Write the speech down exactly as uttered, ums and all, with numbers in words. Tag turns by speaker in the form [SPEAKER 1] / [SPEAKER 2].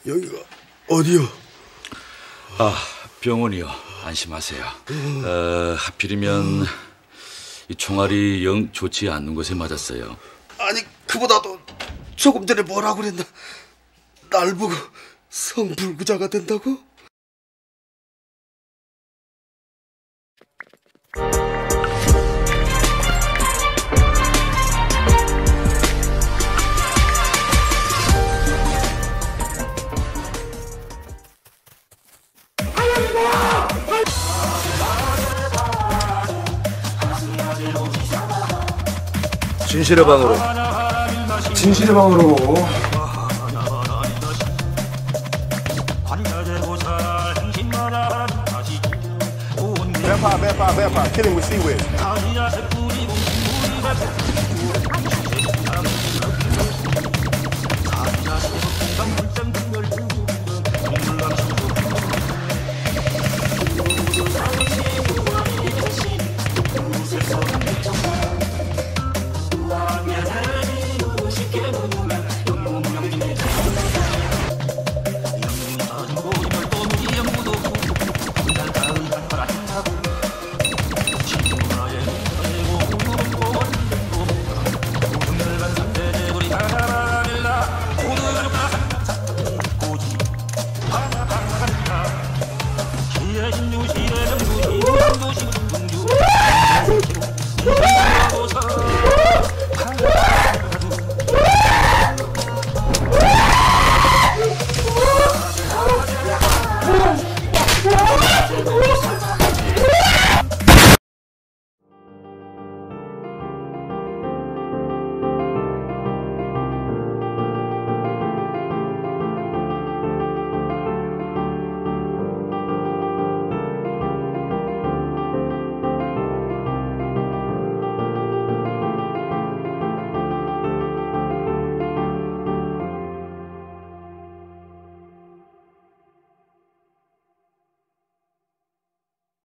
[SPEAKER 1] 여기가 어디요?
[SPEAKER 2] 아, 병원이요. 안심하세요. 어, 하필이면 이 총알이 영 좋지 않는 곳에 맞았어요.
[SPEAKER 1] 아니, 그보다도 조금 전에 뭐라고 그랬나? 날 보고 성불구자가 된다고?
[SPEAKER 3] 진실의 방으로.
[SPEAKER 4] 진실의 방으로.
[SPEAKER 5] Vampire, vampire, vampire. Kill him with sea whiz.